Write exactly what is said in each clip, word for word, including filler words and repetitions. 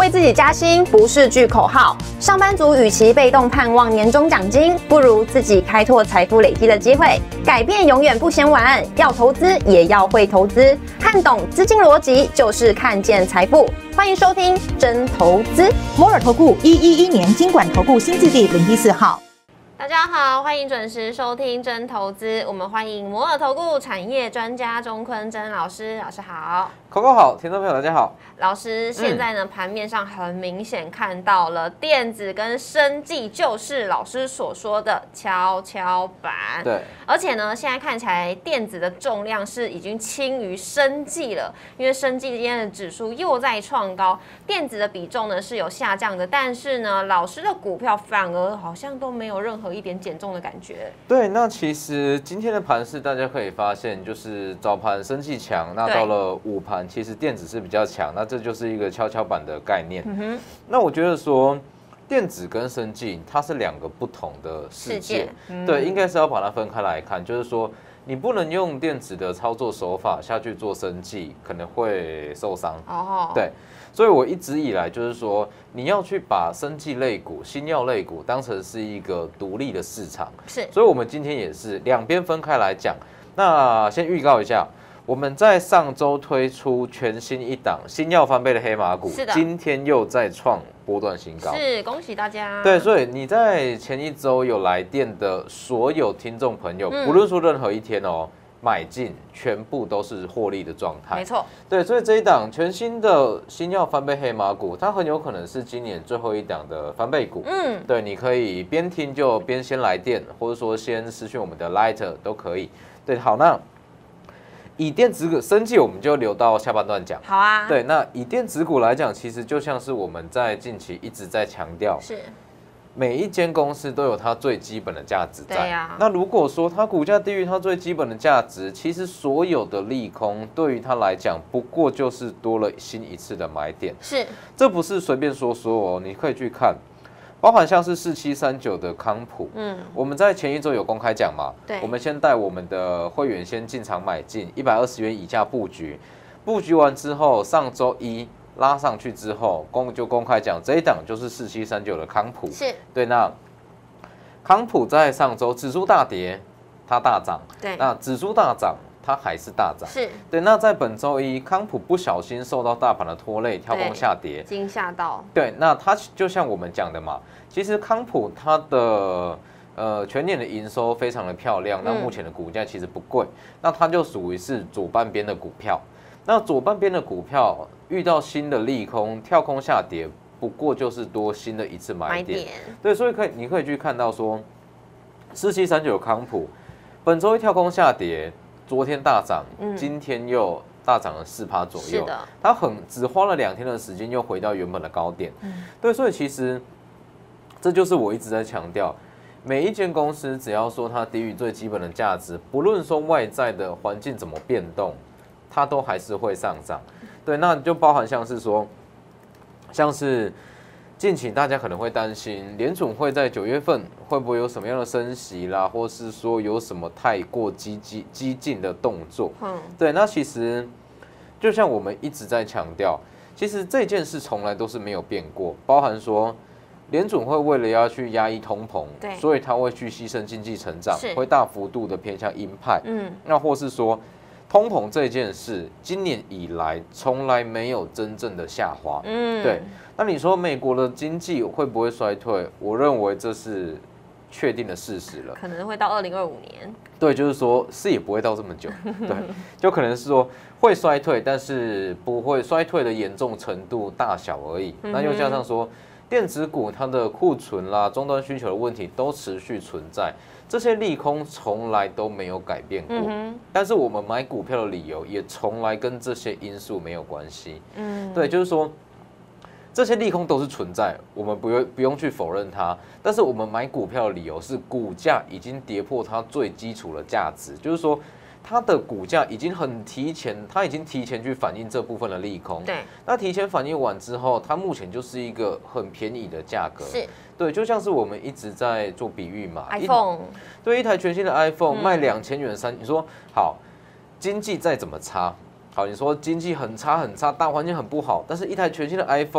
为自己加薪不是句口号，上班族与其被动盼望年终奖金，不如自己开拓财富累积的机会。改变永远不嫌晚，要投资也要会投资，看懂资金逻辑就是看见财富。欢迎收听真投资。 摩尔投顾一一一年金管投顾新字第零一四号。 大家好，欢迎准时收听真投资。我们欢迎摩尔投顾产业专家钟坤真老师，老师好。 Coco 好，听众朋友大家好。 老师，现在呢，盘、嗯、面上很明显看到了电子跟生技，就是老师所说的跷跷板。 对， 而且呢，现在看起来电子的重量是已经轻于生技了，因为生技今天的指数又在创高，电子的比重呢是有下降的，但是呢，老师的股票反而好像都没有任何一点减重的感觉。 对，那其实今天的盘势大家可以发现，就是早盘生技强，那到了午盘，其实电子是比较强，那这就是一个跷跷板的概念。嗯哼，那我觉得说电子跟生技它是两个不同的世界，嗯、对，应该是要把它分开来看，就是说你不能用电子的操作手法下去做生技，可能会受伤。哦，对。所以我一直以来就是说，你要去把生技类股、新药类股当成是一个独立的市场。 是， 所以我们今天也是两边分开来讲。那先预告一下，我们在上周推出全新一档新药翻倍的黑马股，今天又再创波段新高。 是，恭喜大家。 对，所以你在前一周有来电的所有听众朋友，嗯、不论说任何一天哦。买进全部都是获利的状态， 没错。 对，所以这一档全新的新药翻倍黑马股，它很有可能是今年最后一档的翻倍股。嗯，对，你可以边听就边先来电，或者说先私讯我们的 Light 都可以。对，好，那以电子股生技，我们就留到下半段讲。 好啊。 对，那以电子股来讲，其实就像是我们在近期一直在强调， 是。 每一间公司都有它最基本的价值在。 对啊。 那如果说它股价低于它最基本的价值，其实所有的利空对于它来讲，不过就是多了新一次的买点。 是。 这不是随便说说哦，你可以去看，包含像是四七三九的康普，嗯，我们在前一周有公开讲嘛， 对， 我们先带我们的会员先进场买进一百二十元以下布局，布局完之后，上周一。拉上去之后，公就公开讲，这一档就是四七三九的康普， 是对。那康普在上周指数大跌，它大涨， 对。 那指数大涨，它还是大涨， 是对。那在本周一，康普不小心受到大盘的拖累，跳空下跌， 惊吓到。 对，那它就像我们讲的嘛，其实康普它的呃全年的营收非常的漂亮，那目前的股价其实不贵，嗯、那它就属于是左半边的股票。那左半边的股票遇到新的利空，跳空下跌，不过就是多新的一次买点。买点对，所以可以你可以去看到说，四七三九康普本周一跳空下跌，昨天大涨，嗯、今天又大涨了四趴左右。是的，它很只花了两天的时间，又回到原本的高点。嗯、对，所以其实这就是我一直在强调。每一间公司只要说它低于最基本的价值，不论说外在的环境怎么变动。它都还是会上涨，对，那就包含像是说，像是近期大家可能会担心联准会在九月份会不会有什么样的升息啦，或是说有什么太过激激激进的动作，嗯，对，那其实就像我们一直在强调，其实这件事从来都是没有变过，包含说联准会为了要去压抑通膨，对，所以他会去牺牲经济成长，会大幅度的偏向鹰派，嗯，那或是说。通膨这件事，今年以来从来没有真正的下滑。嗯，对。那你说美国的经济会不会衰退？我认为这是确定的事实了。 可能会到二零二五年。 对，就是说是也不会到这么久。对，就可能是说会衰退，但是不会衰退的严重程度大小而已。嗯、那又加上说电子股它的库存啦、终端需求的问题都持续存在。这些利空从来都没有改变过，嗯、但是我们买股票的理由也从来跟这些因素没有关系。嗯，对，就是说这些利空都是存在，我们不用不用去否认它。但是我们买股票的理由是股价已经跌破它最基础的价值，就是说它的股价已经很提前，它已经提前去反映这部分的利空。 对， 那提前反映完之后，它目前就是一个很便宜的价格。 是。 对，就像是我们一直在做比喻嘛 ，iPhone， 对，一台全新的 iPhone、嗯、卖两千元三，你说好，经济再怎么差，好，你说经济很差很差，大环境很不好，但是一台全新的 iPhone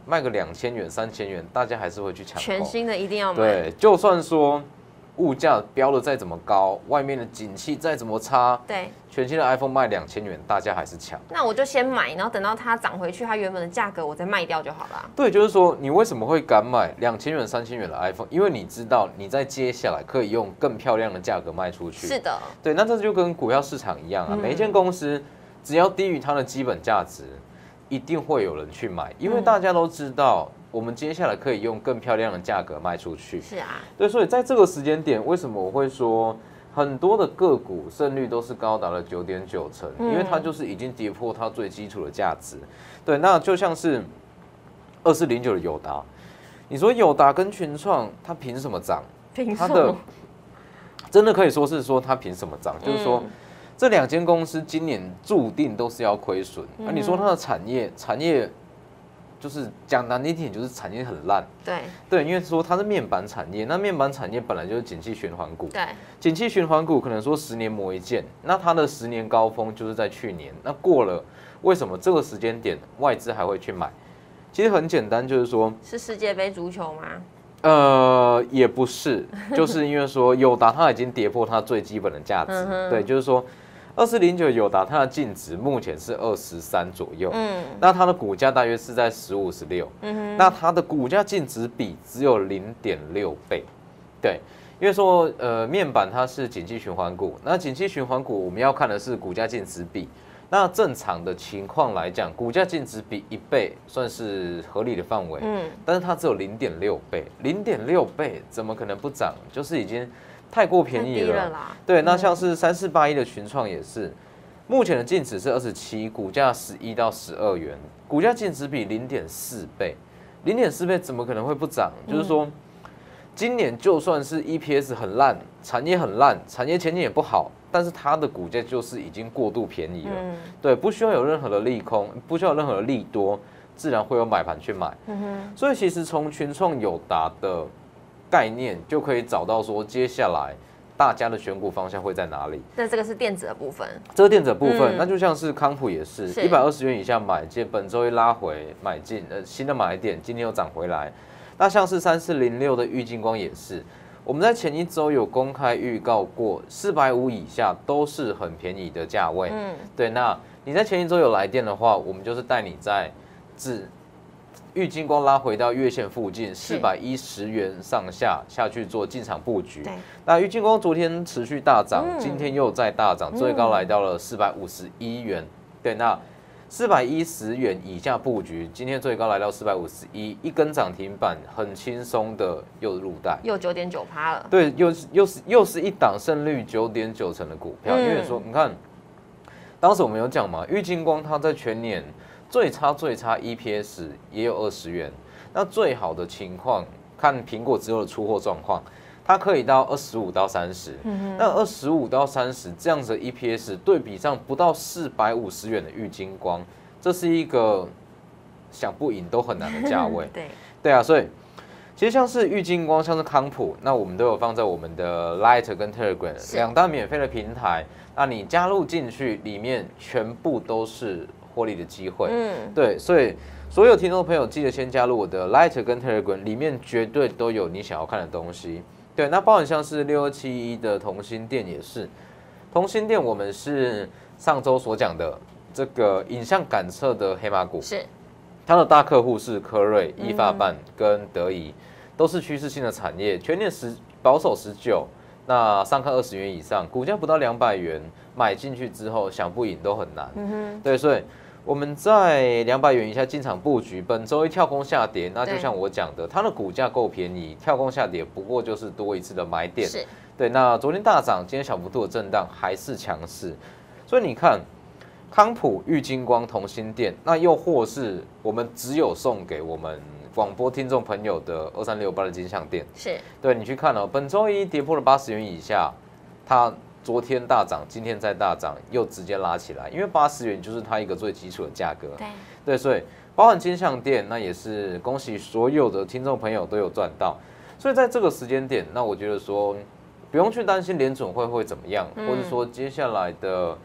卖个两千元、三千元，大家还是会去抢购。 全新的一定要买。 对，就算说物价飙的再怎么高，外面的景气再怎么差， 对， 全新的 iPhone 卖两千元，大家还是抢。 那我就先买，然后等到它涨回去，它原本的价格我再卖掉就好了。 对，就是说你为什么会敢买两千元、三千元的 iPhone？ 因为你知道你在接下来可以用更漂亮的价格卖出去。 是的， 对，那这就跟股票市场一样啊， 嗯、 每一间公司只要低于它的基本价值，一定会有人去买，因为大家都知道。我们接下来可以用更漂亮的价格卖出去。 是啊， 对，所以在这个时间点，为什么我会说很多的个股胜率都是高达了九点九成？因为它就是已经跌破它最基础的价值。对，那就像是二四零九的友达，你说友达跟群创，它凭什么涨？ 凭什么？ 它的真的可以说是说它凭什么涨？就是说。嗯这两间公司今年注定都是要亏损。那、嗯啊、你说它的产业，产业就是讲难听点，就是产业很烂。 对对，因为说它是面板产业，那面板产业本来就是景气循环股。 对， 景气循环股可能说十年磨一剑，那它的十年高峰就是在去年。那过了，为什么这个时间点外资还会去买？其实很简单，就是说， 是世界杯足球吗？ 呃，也不是，就是因为说友达它已经跌破它最基本的价值。嗯、对，就是说。二四零九友达它的净值目前是二十三左右，嗯，那它的股价大约是在十五、十六，嗯，那它的股价净值比只有零点六倍，对，因为说呃面板它是景气循环股，那景气循环股我们要看的是股价净值比，那正常的情况来讲，股价净值比一倍算是合理的范围，嗯，但是它只有零点六倍，零点六倍怎么可能不涨？就是已经。太过便宜 了, 了啦，对，那像是三四八一的群创也是，目前的净值是二十七，股价十一到十二元，股价净值比零点四倍，零点四倍怎么可能会不涨？嗯、就是说，今年就算是 E P S 很烂，产业很烂，产业前景也不好，但是它的股价就是已经过度便宜了，嗯、对，不需要有任何的利空，不需要有任何的利多，自然会有买盘去买。嗯、所以其实从群创友达的概念就可以找到说，接下来大家的选股方向会在哪里？ 那这个是电子的部分， 这个电子的部分，嗯、那就像是康普也是一百二十元以下买进，本周一拉回买进，呃，新的买点，今天又涨回来。那像是三四零六的玉晶光也是，我们在前一周有公开预告过，四百五以下都是很便宜的价位。嗯，对，那你在前一周有来电的话，我们就是带你在自。玉晶光拉回到月线附近四百一十元上下下去做进场布局。那玉晶光昨天持续大涨，嗯、今天又再大涨，最高来到了四百五十一元。对，那四百一十元以下布局，今天最高来到四百五十一，一根涨停板，很轻松的又入袋， 又九点九趴了。 对，又又是又是一档胜率九点九成的股票。嗯、因为说，你看，当时我们有讲嘛，玉晶光它在全年。最差最差 E P S 也有二十元，那最好的情况看苹果之后的出货状况，它可以到二十五到三十，那二十五到三十这样子的 E P S 对比上不到四百五十元的玉晶光，这是一个想不赢都很难的价位。 对对啊，所以其实像是玉晶光，像是康普，那我们都有放在我们的 Light 跟 Telegram 两大免费的平台，那你加入进去，里面全部都是。获利的机会，嗯，对，所以所有听众朋友记得先加入我的 Light 跟 Telegram， 里面绝对都有你想要看的东西。对，那包含像是六二七一的同心店也是，同心店我们是上周所讲的这个影像感测的黑马股， 是它的大客户是科瑞、易发办跟德仪，都是趋势性的产业，全年十保守十九。那上看二十元以上，股价不到两百元，买进去之后想不赢都很难。嗯哼，对，所以我们在两百元以下进场布局，本周一跳空下跌，那就像我讲的，它的股价够便宜，跳空下跌不过就是多一次的买点。 是， 对。那昨天大涨，今天小幅度的震荡还是强势，所以你看，康普、玉晶光、同心店，那又或是我们只有送给我们广播听众朋友的二三六八的金像店， 是对你去看哦，本周一跌破了八十元以下，它。昨天大涨，今天再大涨，又直接拉起来，因为八十元就是它一个最基础的价格。 对对，所以包含金像店，那也是恭喜所有的听众朋友都有赚到。所以在这个时间点，那我觉得说不用去担心联准会会怎么样，嗯、或者说接下来的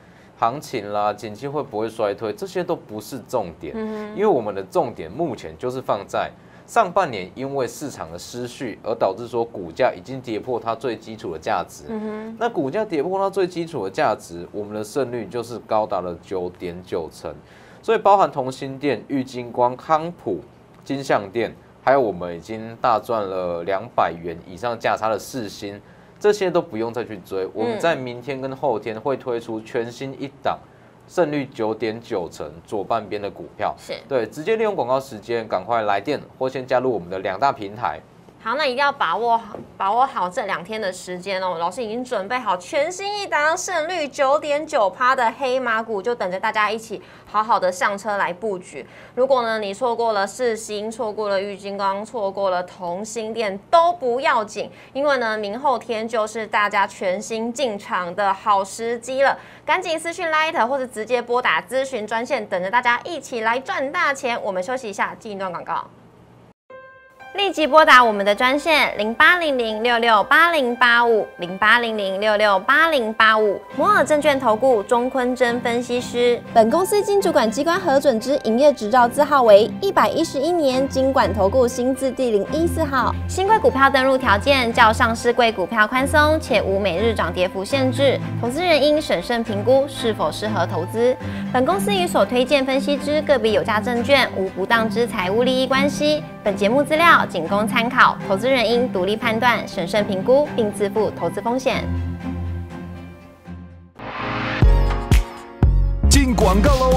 行情啦，景气会不会衰退，这些都不是重点，嗯、因为我们的重点目前就是放在上半年因为市场的失序而导致说股价已经跌破它最基础的价值。嗯、那股价跌破它最基础的价值，我们的胜率就是高达了九点九成。所以包含同心店、玉晶光、康普、金像店，还有我们已经大赚了两百元以上价差的世新，这些都不用再去追。我们在明天跟后天会推出全新一档。胜率九点九成，左半边的股票是对，直接利用广告时间，赶快来电或先加入我们的两大平台。 好，那一定要把握把握好这两天的时间哦。老师已经准备好全新一档胜率九点九趴的黑马股，就等着大家一起好好的上车来布局。如果呢你错过了世新，错过了玉晶光，错过了同心店，都不要紧，因为呢明后天就是大家全新进场的好时机了。赶紧私讯 Light 或者直接拨打咨询专线，等着大家一起来赚大钱。我们休息一下，进一段广告。立即拨打我们的专线零八零零六六八零八五零八零零六六八零八五摩尔证券投顾钟坤真分析师。本公司经主管机关核准之营业执照字号为一百一十一年金管投顾新字第零一四号。新贵股票登录条件较上市贵股票宽松，且无每日涨跌幅限制，投资人应审慎评估是否适合投资。本公司与所推荐分析之个别有价证券无不当之财务利益关系。本节目资料仅供参考，投资人应独立判断、审慎评估，并自负投资风险。 进广告喽！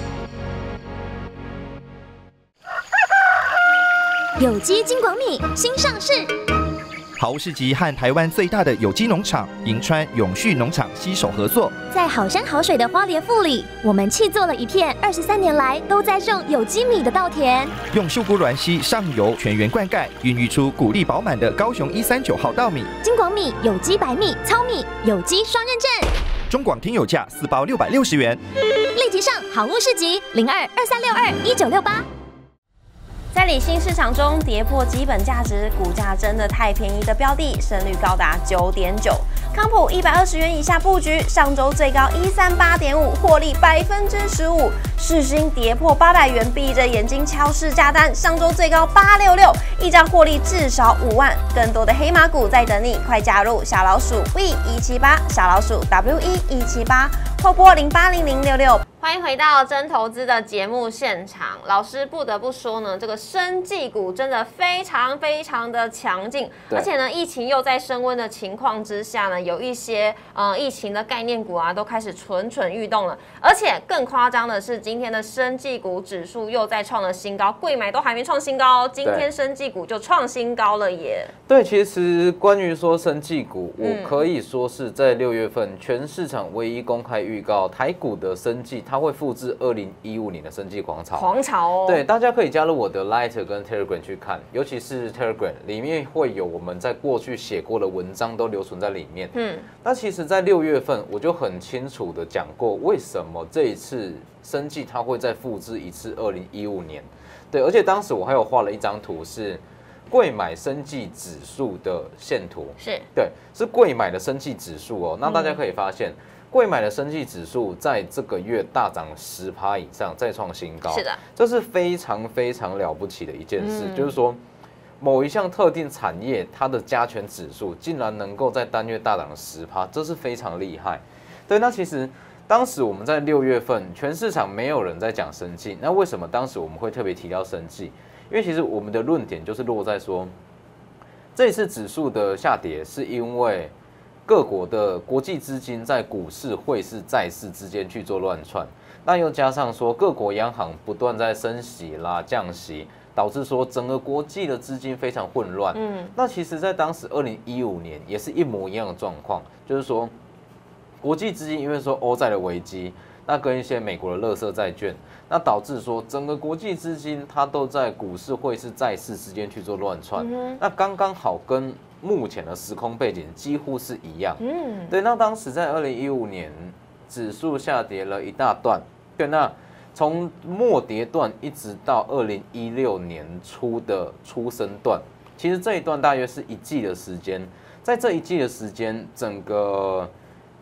有机金广米新上市。 好物市集和台湾最大的有机农场银川永续农场携手合作， 在好山好水的花莲富里，我们砌作了一片二十三年来都在种有机米的稻田， 用秀姑软溪上游全员灌溉，孕育出谷粒饱满的高雄一三九号稻米。 金广米有机白米、糙米，有机双认证。 中广听友价四包六百六十元， 立即上好物市集零二二三六二一九六八。 在理性市场中跌破基本价值，股价真的太便宜的标的，胜率高达九点九。康普一百二十元以下布局，上周最高一三八点五，获利百分之十五。世新跌破八百元，闭着眼睛敲市价单，上周最高八六六，一张获利至少五万。更多的黑马股在等你，快加入小老鼠 V 一七八，小老鼠 W 一一七八，或拨零八零零六六。欢迎回到真投资的节目现场。老师不得不说呢，这个生技股真的非常非常的强劲，而且呢，疫情又在升温的情况之下呢，有一些呃疫情的概念股啊，都开始蠢蠢欲动了。而且更夸张的是，今天的生技股指数又在创了新高，贵买都还没创新高，今天生技股就创新高了耶。 对，其实关于说生技股，我可以说是在六月份全市场唯一公开预告台股的生技。它会复制二零一五年的生技狂潮， 狂潮哦。 对，大家可以加入我的 Light 跟 Telegram 去看，尤其是 Telegram 里面会有我们在过去写过的文章都留存在里面。嗯，那其实，在六月份我就很清楚的讲过，为什么这一次生技它会再复制一次二零一五年。对，而且当时我还有画了一张图是贵买生技指数的线图， 是对，是贵买的生技指数哦。那大家可以发现。嗯贵买的生技指数在这个月大涨十趴以上，再创新高。 是的， 这是非常非常了不起的一件事，嗯、就是说某一项特定产业它的加权指数竟然能够在单月大涨十趴，这是非常厉害。对，那其实当时我们在六月份，全市场没有人在讲生技，那为什么当时我们会特别提到生技？因为其实我们的论点就是落在说，这一次指数的下跌是因为。各国的国际资金在股市、汇市、债市之间去做乱窜，那又加上说各国央行不断在升息啦、降息，导致说整个国际的资金非常混乱。嗯，那其实，在当时二零一五年也是一模一样的状况，就是说国际资金因为说欧债的危机，那跟一些美国的垃圾债券，那导致说整个国际资金它都在股市、汇市、债市之间去做乱窜，嗯、那刚刚好跟。目前的时空背景几乎是一样，嗯，对。那当时在二零一五年，指数下跌了一大段，对。那从末跌段一直到二零一六年初的初升段，其实这一段大约是一季的时间。在这一季的时间，整个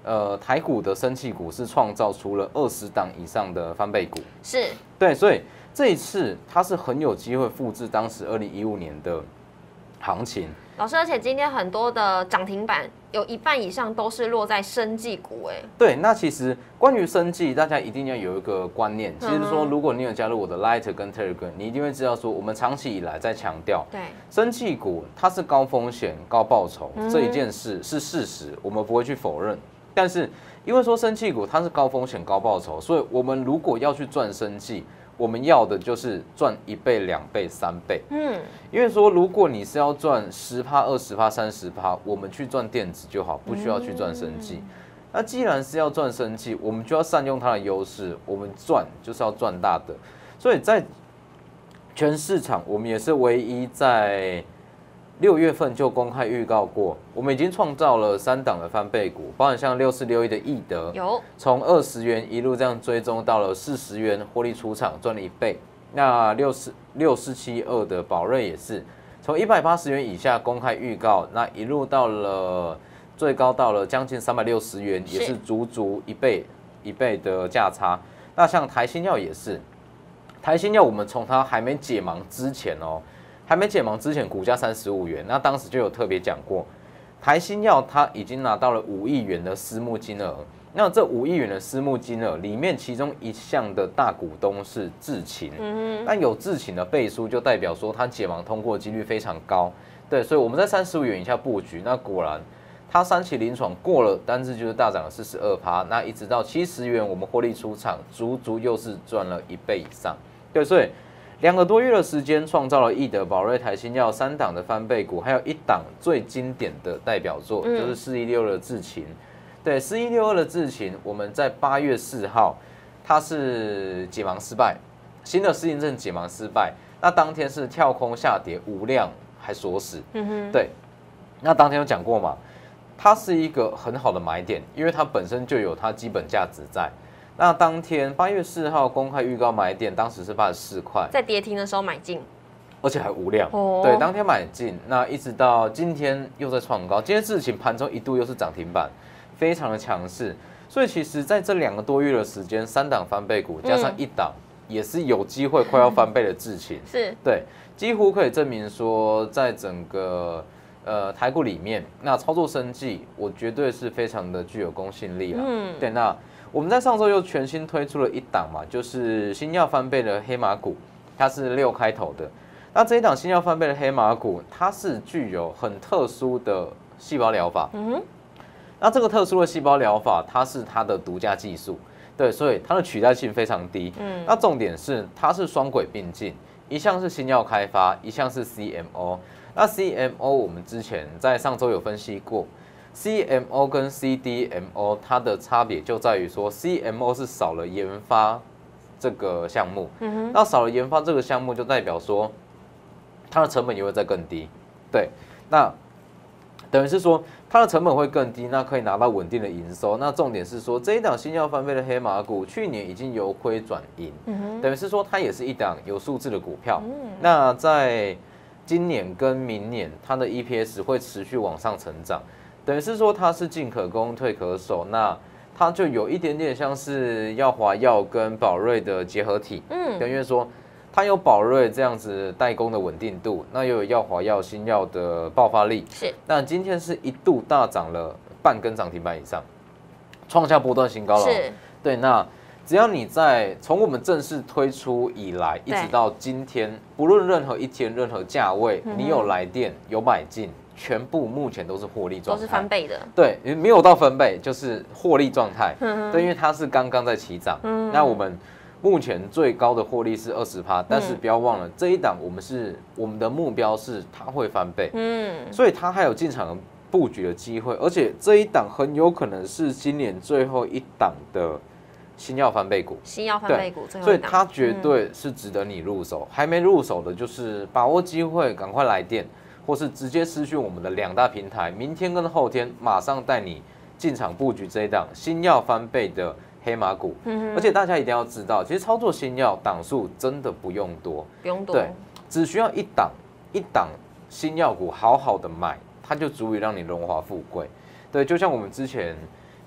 呃，台股的生技股是创造出了二十档以上的翻倍股， 是对，所以这一次它是很有机会复制当时二零一五年的行情。 老师，而且今天很多的涨停板有一半以上都是落在生技股，哎， 对，那其实关于生技，大家一定要有一个观念，其实说如果你有加入我的 Light 跟 Telegram， 你一定会知道说，我们长期以来在强调， 对， 生技股它是高风险高报酬、嗯、这一件事是事实，我们不会去否认。但是因为说生技股它是高风险高报酬，所以我们如果要去赚生技，我们要的就是赚一倍、两倍、三倍。嗯，因为说如果你是要赚十趴、二十趴、三十趴，我们去赚电子就好，不需要去赚生技。嗯、那既然是要赚生技，我们就要善用它的优势，我们赚就是要赚大的。所以在全市场，我们也是唯一在六月份就公开预告过，我们已经创造了三档的翻倍股，包含像六四六一的易德， 有从二十元一路这样追踪到了四十元，获利出场赚了一倍。那六四六四七二的宝瑞也是从一百八十元以下公开预告，那一路到了最高到了将近三百六十元，也是足足一倍一倍的价差。那像台新药也是，台新药我们从它还没解盲之前哦。还没解盲之前，股价三十五元，那当时就有特别讲过，台新药它已经拿到了五亿元的私募金额。那这五亿元的私募金额里面，其中一项的大股东是智勤，嗯，那有智勤的背书，就代表说它解盲通过的几率非常高。对，所以我们在三十五元以下布局，那果然它三期临床过了，单日就是大涨了四十二趴。那一直到七十元，我们获利出场，足足又是赚了一倍以上。对，所以两个多月的时间，创造了易德、宝瑞、台新药三档的翻倍股，还有一档最经典的代表作，嗯、就是四一六二的智勤。对，四一六二的智勤，我们在八月四号，它是解盲失败，新的适应症解盲失败，那当天是跳空下跌，无量还锁死。嗯哼，对，那当天有讲过嘛，它是一个很好的买点，因为它本身就有它基本价值在。那当天八月四号公开预告买点，当时是八十四块， 在跌停的时候买进， 而且还无量。哦、对，当天买进，那一直到今天又在创高，今天智勤盘中一度又是涨停板，非常的强势。所以其实在这两个多月的时间，三档翻倍股加上一档，也是有机会快要翻倍的智勤。 是， 对，几乎可以证明说，在整个呃台股里面，那操作生技，我绝对是非常的具有公信力啦。嗯，对，那。我们在上周又全新推出了一档嘛，就是新药翻倍的黑马股，它是六开头的。那这一档新药翻倍的黑马股，它是具有很特殊的细胞疗法。嗯哼。那这个特殊的细胞疗法，它是它的独家技术，对，所以它的取代性非常低。嗯。那重点是它是双轨并进，一项是新药开发，一项是 C M O。那 C M O 我们之前在上周有分析过。C M O 跟 C D M O 它的差别就在于说 ，C M O 是少了研发这个项目，嗯、那少了研发这个项目就代表说它的成本也会再更低，对，那等于是说它的成本会更低，那可以拿到稳定的营收。那重点是说这一档新药翻倍的黑马股，去年已经由亏转盈，嗯、等于是说它也是一档有数字的股票。嗯、那在今年跟明年，它的 E P S 会持续往上成长。等于是说它是进可攻退可守，那它就有一点点像是药华药跟宝瑞的结合体，嗯，等于说它有宝瑞这样子代工的稳定度，那又有药华药新药的爆发力，是。那今天是一度大涨了半根涨停板以上，创下波段新高了。是，对。那只要你在从我们正式推出以来，一直到今天，不论任何一天、任何价位，嗯、你有来电有买进。全部目前都是获利状态， 都是翻倍的。 对，没有到翻倍，就是获利状态。嗯、对，因为它是刚刚在起涨。嗯、那我们目前最高的获利是二十趴，但是不要忘了、嗯、这一档我们是我们的目标是它会翻倍。嗯，所以它还有进场布局的机会，而且这一档很有可能是今年最后一档的新药翻倍股。 新药翻倍股，最后一档， 所以它绝对是值得你入手。嗯、还没入手的，就是把握机会，赶快来电。或是直接私讯我们的两大平台，明天跟后天马上带你进场布局这一档新药翻倍的黑马股。嗯、而且大家一定要知道，其实操作新药档数真的不用多， 不用多， 对，只需要一档一档新药股好好的买，它就足以让你荣华富贵。对，就像我们之前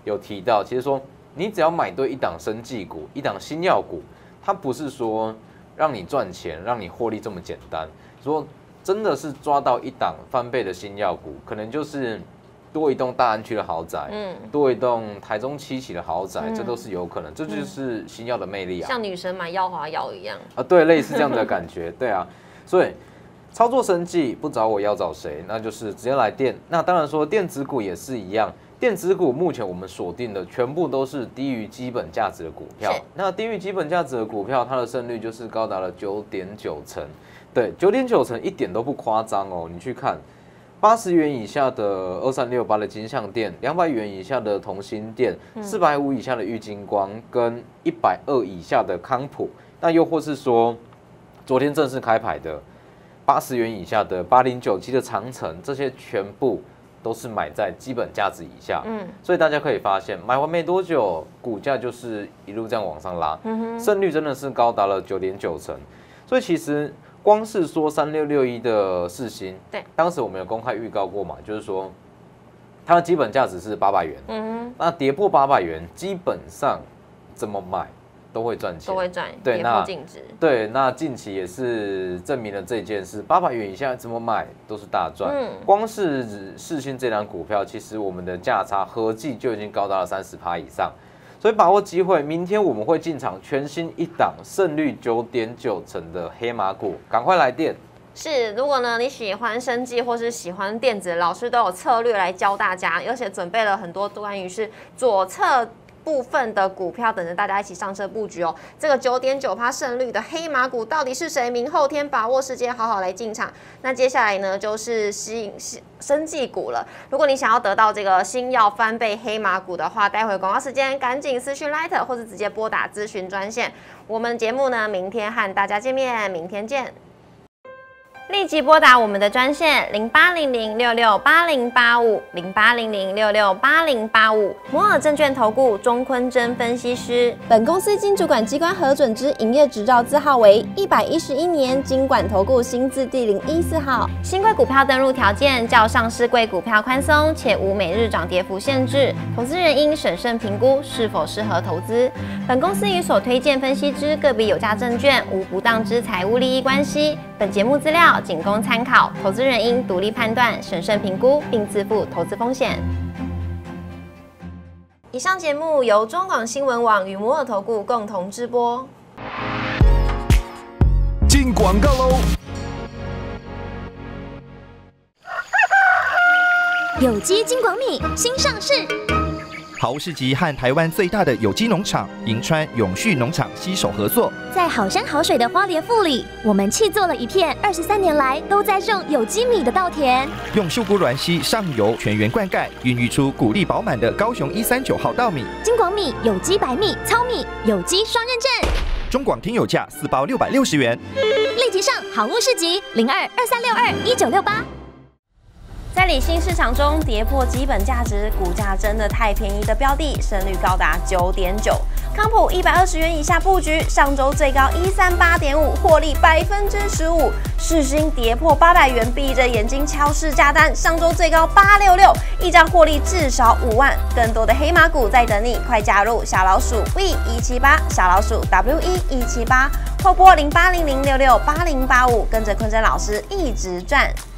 有提到，其实说你只要买对一档生技股、一档新药股，它不是说让你赚钱、让你获利这么简单。说真的是抓到一档翻倍的新药股，可能就是多一栋大安区的豪宅，嗯，多一栋台中七期的豪宅，嗯、这都是有可能，这就是新药的魅力啊， 像女神买耀华药一样啊，对，类似这样的感觉，对啊，所以操作生技不找我要找谁？那就是直接来电。那当然说电子股也是一样，电子股目前我们锁定的全部都是低于基本价值的股票。那低于基本价值的股票，它的胜率就是高达了九点九成，对，九点九成一点都不夸张哦。你去看。八十元以下的二三六八的金像电，两百元以下的同心电，四百五以下的玉晶光，跟一百二以下的康普，那又或是说，昨天正式开牌的八十元以下的八零九七的长城，这些全部都是买在基本价值以下。嗯，所以大家可以发现，买完没多久，股价就是一路这样往上拉，嗯、胜率真的是高达了九点九成。所以其实。光是说三六六一的世芯，对，当时我们有公开预告过嘛，就是说它的基本价值是八百元，嗯，那跌破八百元，基本上怎么买都会赚钱，都会赚，对，跌破净值， 对，那近期也是证明了这件事，八百元以下怎么买都是大赚，嗯，光是世芯这档股票，其实我们的价差合计就已经高达了三十趴以上。所以把握机会，明天我们会进场全新一档胜率九点九成的黑马股，赶快来电。 是，如果呢你喜欢生技或是喜欢电子，老师都有策略来教大家，而且准备了很多关于是左侧部分的股票等着大家一起上车布局哦。这个九点九趴胜率的黑马股到底是谁？明后天把握时间，好好来进场。那接下来呢，就是吸引生技股了。如果你想要得到这个新药翻倍黑马股的话，待会广告时间赶紧私讯 Light 或是直接拨打咨询专线。我们节目呢，明天和大家见面，明天见。立即拨打我们的专线零八零零六六八零八五零八零零六六八零八五摩尔证券投顾钟坤真分析师。本公司经主管机关核准之营业执照字号为一百一十一年金管投顾新字第零一四号。新贵股票登录条件较上市贵股票宽松，且无每日涨跌幅限制。投资人应审慎评估是否适合投资。本公司与所推荐分析之个别有价证券无不当之财务利益关系。本节目资料仅供参考，投资人应独立判断、审慎评估，并自负投资风险。以上节目由中广新闻网与摩尔投顾共同直播。 进广告喽！ 有机金广米新上市。 好市集和台湾最大的有机农场银川永续农场携手合作， 在好山好水的花莲富里，我们砌作了一片二十三年来都在种有机米的稻田， 用秀姑软溪上游全员灌溉，孕育出谷粒饱满的高雄一三九号稻米。 金广米有机白米、糙米，有机双认证。 中广听友价四包六百六十元， 立即上好物市集零二二三六二一九六八。 在理性市场中跌破基本价值，股价真的太便宜的标的，胜率高达九点九。康普一百二十元以下布局，上周最高一三八点五，获利百分之十五。世芯跌破八百元，闭着眼睛敲市价单，上周最高八六六，一张获利至少五万。更多的黑马股在等你，快加入小老鼠 V 一七八，小老鼠 W 一一七八，或拨零八零零六六八零八五，跟着坤真老师一直赚。